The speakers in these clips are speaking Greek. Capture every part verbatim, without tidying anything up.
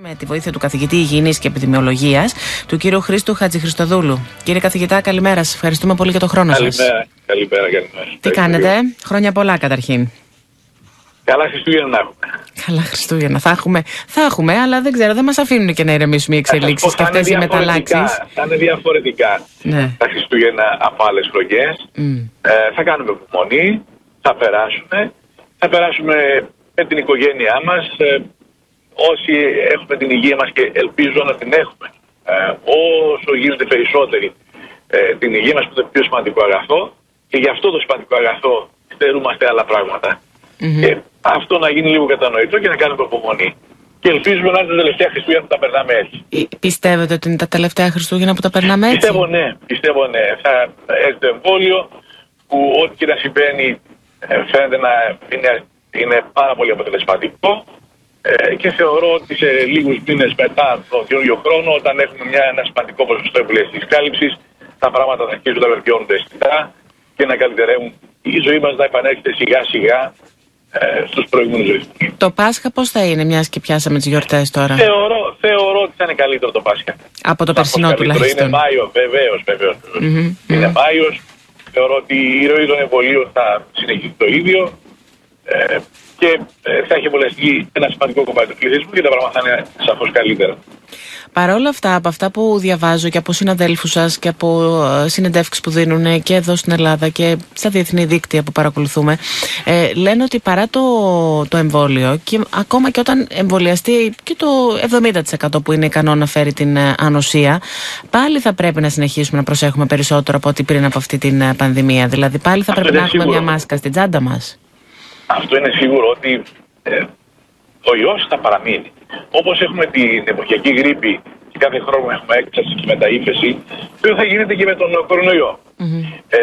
Με τη βοήθεια του καθηγητή Υγιεινής και Επιδημιολογίας, του κύριου Χρήστου Χατζηχριστοδούλου. Κύριε καθηγητά, καλημέρα. Σας ευχαριστούμε πολύ για το χρόνο σας. Καλημέρα, καλημέρα, καλημέρα. Τι κάνετε, χρόνια πολλά καταρχήν. Καλά Χριστούγεννα να έχουμε. Καλά Χριστούγεννα. Θα έχουμε, θα έχουμε, αλλά δεν ξέρω, δεν μας αφήνουν και να ηρεμήσουμε οι εξελίξεις και αυτές οι μεταλλάξεις. Θα είναι διαφορετικά ναι. τα Χριστούγεννα από άλλες χρονιές. Mm. Ε, θα κάνουμε υπομονή, θα περάσουμε. Θα περάσουμε με την οικογένειά μας. Ε, όσοι έχουμε την υγεία μας και ελπίζω να την έχουμε. Ε, όσο γίνεται περισσότεροι ε, την υγεία μας που είναι το πιο σημαντικό αγαθό. Και γι' αυτό το σημαντικό αγαθό στερούμαστε άλλα πράγματα. Mm-hmm. Και αυτό να γίνει λίγο κατανοητό και να κάνουμε υπομονή. Και ελπίζουμε να είναι τα τελευταία Χριστούγεννα που τα περνάμε έτσι. Πιστεύετε ότι είναι τα τελευταία Χριστούγεννα που τα περνάμε έτσι? Πιστεύω ναι, πιστεύω ναι. Θα έρθει το εμβόλιο που ό,τι και να συμβαίνει φαίνεται να είναι, είναι πάρα πολύ αποτελεσματικό. Ε, και θεωρώ ότι σε λίγους μήνες μετά τον καινούριο χρόνο, όταν έχουμε μια, ένα σημαντικό ποσοστό εμβολιαστικής κάλυψης, τα πράγματα θα αρχίσουν να βελτιώνονται αισθητά και να καλυτερεύουν η ζωή μας να επανέρχεται σιγά σιγά ε, στους προηγούμενους ρυθμούς. Το Πάσχα πώς θα είναι, μιας και πιάσαμε τις γιορτές τώρα? Θεωρώ, θεωρώ ότι θα είναι καλύτερο το Πάσχα. Από το περσινό τουλάχιστον. Είναι Μάιο, βεβαίως, βεβαίως. Mm-hmm. Είναι mm-hmm. Μάιος. Θεωρώ ότι η ροή των εμβολίων θα συνεχίσει το ίδιο. Ε, και θα έχει εμβολιαστεί ένα σημαντικό κομμάτι του πληθυσμού και τα πράγματα θα είναι σαφώς καλύτερα. Παρ' όλα αυτά, από αυτά που διαβάζω και από συναδέλφους σας και από συνεντεύξεις που δίνουν και εδώ στην Ελλάδα και στα διεθνή δίκτυα που παρακολουθούμε, ε, λένε ότι παρά το, το εμβόλιο και ακόμα και όταν εμβολιαστεί και το εβδομήντα τοις εκατό που είναι ικανό να φέρει την ανοσία, πάλι θα πρέπει να συνεχίσουμε να προσέχουμε περισσότερο από ό,τι πριν από αυτή την πανδημία. Δηλαδή πάλι θα Αυτό πρέπει να έχουμε σίγουρο. μια μάσκα στην τσάντα μας. Αυτό είναι σίγουρο ότι ε, ο ιός θα παραμείνει. Όπως έχουμε την εποχιακή γρίπη και κάθε χρόνο έχουμε έκθεση και μεταΐφεση, το θα γίνεται και με τον κορονοϊό. Mm-hmm. Ε,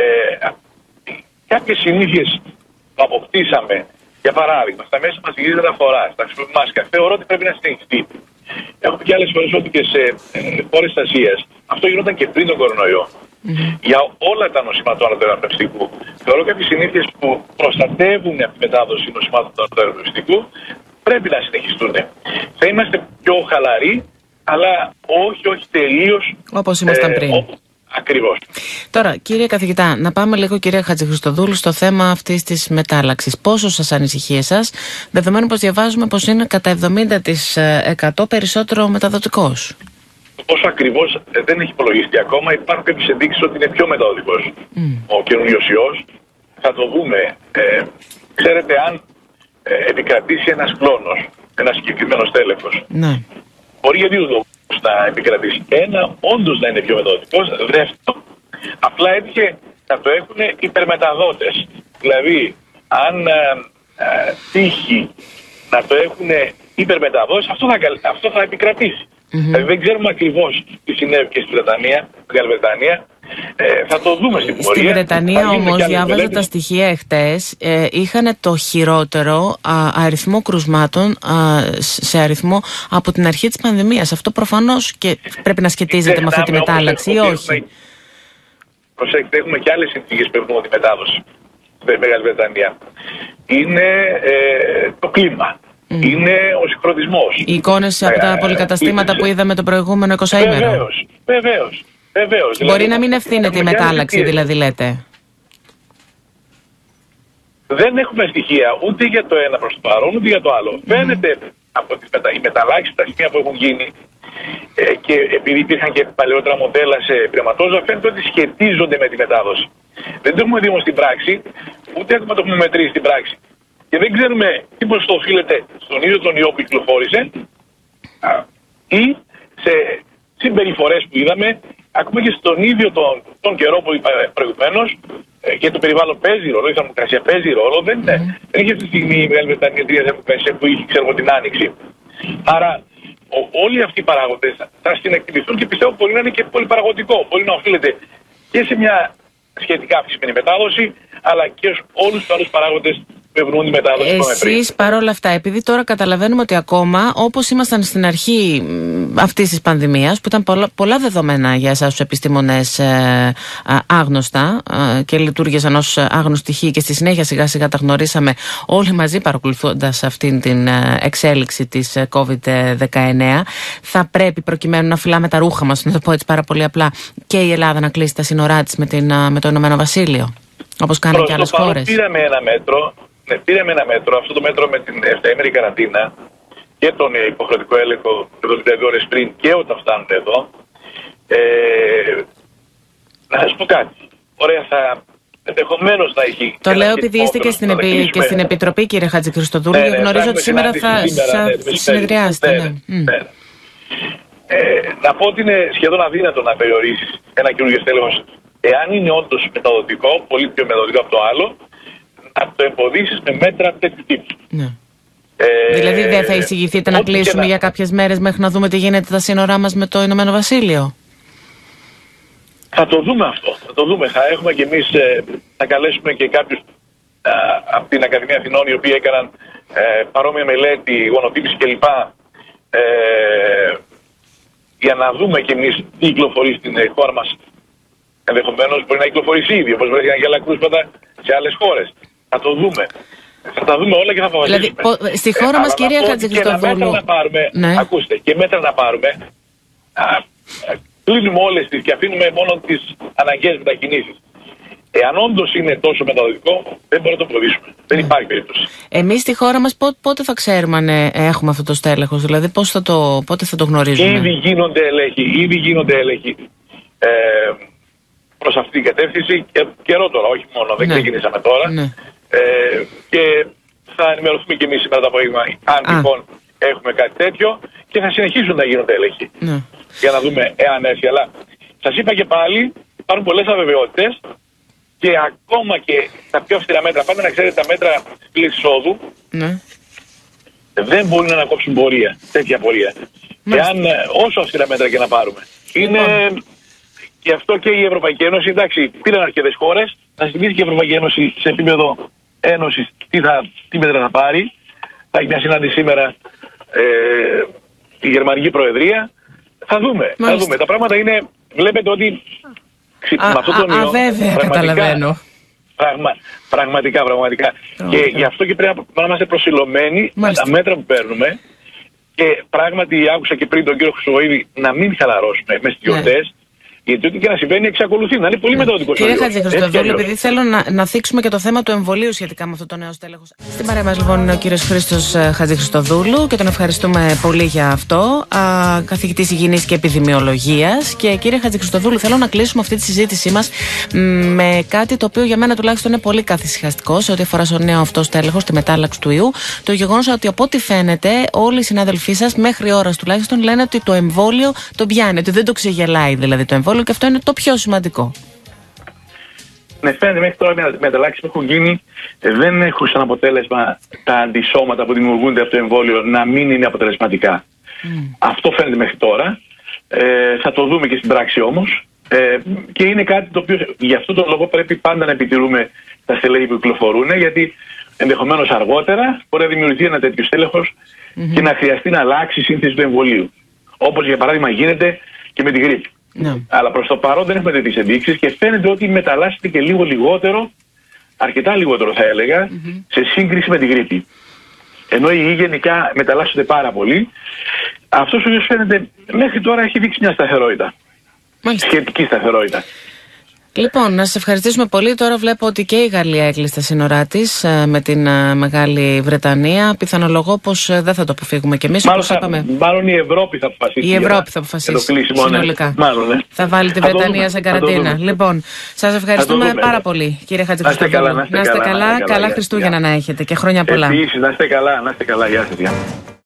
κάποιες συνήθειες που αποκτήσαμε, για παράδειγμα, στα μέσα μας υγιεινής μεταφοράς, στα μάσκα, θεωρώ ότι πρέπει να συνεχιστεί. Έχουμε και άλλες φορές ότι και σε ε, χώρες της Ασίας αυτό γινόταν και πριν τον κορονοϊό. Mm-hmm. Για όλα τα νοσήματα του ανατολικού. Θεωρώ κάποιες συνήθειες που προστατεύουν από τη μετάδοση νοσημάτων του ανατολικού πρέπει να συνεχιστούν. Θα είμαστε πιο χαλαροί, αλλά όχι, όχι τελείως όπως ήμασταν ε, πριν. Ό, ακριβώς. Τώρα, κύριε καθηγητά, να πάμε λίγο, κύριε Χατζηχριστοδούλου, στο θέμα αυτής της μετάλλαξης. Πόσο σας ανησυχεί εσάς, δεδομένου πως διαβάζουμε πως είναι κατά εβδομήντα τοις εκατό περισσότερο μεταδοτικός? Πόσο ακριβώς δεν έχει υπολογιστεί ακόμα. Υπάρχουν κάποιες ενδείξεις ότι είναι πιο μεταδοτικός mm. ο καινούριος ιός. Θα το δούμε. Ε, ξέρετε, αν ε, επικρατήσει ένας κλόνος, ένας συγκεκριμένος τέλεχος, ναι. μπορεί για δύο λόγους να επικρατήσει. Ένα, όντως να είναι πιο μεταδοτικός. Δεύτερο, απλά έτυχε να το έχουν υπερμεταδότες. Δηλαδή, αν ε, ε, τύχει να το έχουν υπερμεταδότες, αυτό θα, αυτό θα επικρατήσει. Mm-hmm. Δηλαδή δεν ξέρουμε ακριβώς τι συνέβη και στη Βρετανία, στη Μεγάλη Βρετανία. Ε, θα το δούμε στην πορεία. Στη Βρετανία όμως, διάβαζα τα στοιχεία εχτες, ε, είχαν το χειρότερο α, αριθμό κρουσμάτων α, σε αριθμό από την αρχή της πανδημίας. Αυτό προφανώς και πρέπει να σχετίζεται με αυτή τη μετάλλαξη ή όχι? Έχουμε, προσέξτε, έχουμε και άλλες συνθήκες που έχουμε τη μετάδοση στη Μεγάλη Βρετανία. Είναι ε, το κλίμα. Mm. Είναι ο συγχρονισμός. Οι εικόνες από τα πολυκαταστήματα που είδαμε το προηγούμενο εικοσαήμερο. Βεβαίως, βεβαίως, βεβαίως. Μπορεί δηλαδή, να μην ευθύνεται η μετάλλαξη, δηλαδή λέτε? Δεν έχουμε στοιχεία ούτε για το ένα προς το παρόν, ούτε για το άλλο. Mm. Φαίνεται από τις μετα... οι μεταλλάξεις, τα σημεία που έχουν γίνει ε, και επειδή υπήρχαν και παλαιότερα μοντέλα σε πειραματόζωα, φαίνεται ότι σχετίζονται με τη μετάδοση. Δεν το έχουμε δει όμως στην πράξη, ούτε ακόμα το έχουμε μετρήσει στην πράξη. Και δεν ξέρουμε τι ποσοστό οφείλεται στον ίδιο τον ιό που κυκλοφόρησε ή σε συμπεριφορές που είδαμε, ακόμα και στον ίδιο τον, τον καιρό που είπα προηγουμένως, και το περιβάλλον παίζει ρόλο, η θερμοκρασία παίζει ρόλο. Δεν, mm. δεν έχει αυτή τη στιγμή η Μεγάλη Βρετανία τρία θερμοκρασία που είχε, ξέρω, την Άνοιξη. Άρα ο, όλοι αυτοί οι παράγοντες θα συνεκτιμηθούν και πιστεύω μπορεί να είναι και πολύ παραγωγικό. Μπορεί να οφείλεται και σε μια σχετικά αυξημένη μετάδοση, αλλά και σε όλους τους άλλους παράγοντες που ευνοούν τη μετάδοση. Εσείς παρόλα αυτά, επειδή τώρα καταλαβαίνουμε ότι ακόμα όπως ήμασταν στην αρχή αυτής της πανδημίας, που ήταν πολλά, πολλά δεδομένα για εσάς τους επιστήμονες ε, άγνωστα ε, και λειτουργήσαν ως άγνωστοι χ, και στη συνέχεια σιγά σιγά τα γνωρίσαμε όλοι μαζί παρακολουθώντας αυτήν την εξέλιξη της κόβιντ δεκαεννέα, θα πρέπει, προκειμένου να φυλάμε τα ρούχα μας, να το πω έτσι πάρα πολύ απλά, και η Ελλάδα να κλείσει τα σύνορά της με, την, με το Ηνωμένο Βασίλειο, όπως κάνουν και άλλες χώρες? Πήραμε ένα μέτρο, ναι, πήραμε ένα μέτρο, αυτό το μέτρο με την επταήμερη καραντίνα και τον υποχρεωτικό έλεγχο εβδομήντα δύο ώρες πριν και όταν φτάνουν εδώ. Ε, να σας πω κάτι. Ωραία, θα ενδεχομένως να έχει. Το λέω επειδή είστε και στην, επι... και στην Επιτροπή, κύριε Χατζηχριστοδούλου, ναι, και ναι, γνωρίζω ότι σήμερα θα, σήμερα, θα... ναι, θα συνεδριάσετε. Ναι, ναι. ναι, ναι. Ε, να πω ότι είναι σχεδόν αδύνατο να περιορίσεις ένα καινούργιο στέλεχος, εάν είναι όντως μεταδοτικό, πολύ πιο μεταδοτικό από το άλλο, να το εμποδίσεις με μέτρα τέτοιου τύπου. Ναι. Ε, δηλαδή δεν θα εισηγηθείτε να κλείσουμε να... για κάποιες μέρες μέχρι να δούμε τι γίνεται τα σύνορά μας με το Ηνωμένο Βασίλειο? Θα το δούμε αυτό. Θα το δούμε. Θα έχουμε και εμείς, ε, θα καλέσουμε και κάποιους ε, από την Ακαδημία Αθηνών, οι οποίοι έκαναν ε, παρόμοια μελέτη, γονοτύπηση κλπ. Ε, για να δούμε και εμείς τι κυκλοφορεί στην χώρα μας. Ενδεχομένως μπορεί να κυκλοφορήσει ήδη, όπως βρέθηκαν και άλλα κρούσματα σε άλλες χώρες. Θα το δούμε. Θα τα δούμε όλα και θα αποφασίσουμε. Δηλαδή, στη χώρα ε, μας, κυρία Χατζηχριστοδούλου, να πάρουμε, ναι. ακούστε, και μέτρα να πάρουμε, α, κλείνουμε όλες τις και αφήνουμε μόνο τις αναγκαίες μετακινήσεις. Εάν όντως είναι τόσο μεταδοτικό, δεν μπορούμε να το προδίσουμε. Ναι. Δεν υπάρχει περίπτωση. Εμείς στη χώρα μας πότε θα ξέρουμε αν έχουμε αυτό το στέλεχος, δηλαδή πώς θα το, πότε θα το γνωρίζουμε? Ήδη γίνονται έλεγχοι, ήδη γίνονται έλεγχοι ε, προς αυτή την κατεύθυνση και καιρό τώρα, όχι μόνο, δεν ναι. ξεκινήσαμε τώρα. Ναι. Ε, και θα ενημερωθούμε και εμείς σήμερα το απόγευμα αν Α. λοιπόν έχουμε κάτι τέτοιο και θα συνεχίσουν να γίνονται έλεγχοι. Ναι. Για να δούμε εάν έρθει. Αλλά σας είπα και πάλι, υπάρχουν πολλές αβεβαιότητες και ακόμα και τα πιο αυστηρά μέτρα, πάντα να ξέρετε, τα μέτρα πλήρης εισόδου ναι. δεν μπορούν να ανακόψουν πορεία, τέτοια πορεία. Εάν όσο αυστηρά μέτρα και να πάρουμε. Είναι λοιπόν. Και αυτό και η Ευρωπαϊκή Ένωση, εντάξει, πήραν αρκετές χώρες, να θυμίσει και η Ευρωπαϊκή Ένωση σε επίπεδο Ένωσης τι, θα, τι μέτρα θα πάρει. Θα έχει μια συνάντηση σήμερα ε, η Γερμανική Προεδρία. Θα δούμε, θα δούμε. Τα πράγματα είναι, βλέπετε ότι α, με αυτό τον ιό, βέβαια, καταλαβαίνω. Πραγμα, πραγματικά, πραγματικά. Oh, και okay. γι' αυτό και πρέπει να είμαστε προσιλωμένοι με τα μέτρα που παίρνουμε. Και πράγματι άκουσα και πριν τον κύριο Χρυσοβοίδη να μην χαλαρώσουμε με στις γιορτές. Γιατί ό,τι και να συμβαίνει εξακολουθεί να είναι πολύ μεταδοτικό. Κύριε Χατζηχριστοδούλου, επειδή θέλω να, να θίξουμε και το θέμα του εμβολίου σχετικά με αυτό το νέο στέλεχος. Στην παρέα μας λοιπόν είναι ο κύριος Χρήστος Χατζηχριστοδούλου και τον ευχαριστούμε πολύ για αυτό. Α, καθηγητής υγιεινής και επιδημιολογίας. Και κύριε Χατζηχριστοδούλου, θέλω να κλείσουμε αυτή τη συζήτησή μας με κάτι το οποίο για μένα τουλάχιστον είναι πολύ καθησυχαστικό σε ό,τι αφορά στο νέο αυτό στέλεχος, τη μετάλλαξη του ιού. Το γεγονός ότι από ό,τι φαίνεται όλοι οι συνάδελφοί σας μέχρι ώρας τουλάχιστον λένε ότι το εμβόλιο το πιάνει, ότι δεν το ξεγελάει δηλαδή το εμβόλιο. Και αυτό είναι το πιο σημαντικό. Ναι, φαίνεται μέχρι τώρα οι μεταλλάξεις που έχουν γίνει δεν έχουν σαν αποτέλεσμα τα αντισώματα που δημιουργούνται από το εμβόλιο να μην είναι αποτελεσματικά. Mm. Αυτό φαίνεται μέχρι τώρα. Ε, θα το δούμε και στην πράξη όμως. Ε, και είναι κάτι το οποίο γι' αυτό το λόγο πρέπει πάντα να επιτηρούμε τα στελέχη που κυκλοφορούν, γιατί ενδεχομένως αργότερα μπορεί να δημιουργηθεί ένα τέτοιο στέλεχος mm-hmm. και να χρειαστεί να αλλάξει η σύνθεση του εμβολίου. Όπως για παράδειγμα γίνεται και με τη γρίπη. Ναι. Αλλά προς το παρόν δεν έχουμε τέτοιες ενδείξεις και φαίνεται ότι μεταλλάσσεται και λίγο λιγότερο, αρκετά λιγότερο θα έλεγα, mm-hmm. σε σύγκριση με τη γρίπη. Ενώ οι ιοί γενικά μεταλλάσσονται πάρα πολύ. Αυτός ο οποίος φαίνεται μέχρι τώρα έχει δείξει μια σταθερότητα. Μάλιστα. Σχετική σταθερότητα. Λοιπόν, να σας ευχαριστήσουμε πολύ. Τώρα βλέπω ότι και η Γαλλία έκλεισε τα σύνορά της με την Μεγάλη Βρετανία. Πιθανολογώ πως δεν θα το αποφύγουμε κι εμείς. Μάλλον, θα, μάλλον η Ευρώπη θα αποφασίσει. Η Ευρώπη θα αποφασίσει. Συνολικά. Μάλλον, ναι. Θα βάλει τη Βρετανία σε καραντίνα. Λοιπόν, σας ευχαριστούμε πάρα πολύ, κύριε Χατζηχριστοδούλου. Να είστε καλά, να είστε καλά, καλά, καλά, καλά Χριστούγεννα να έχετε και χρόνια πολλά. Επίσης, να είστε καλά, να είστε καλά. Γεια σας.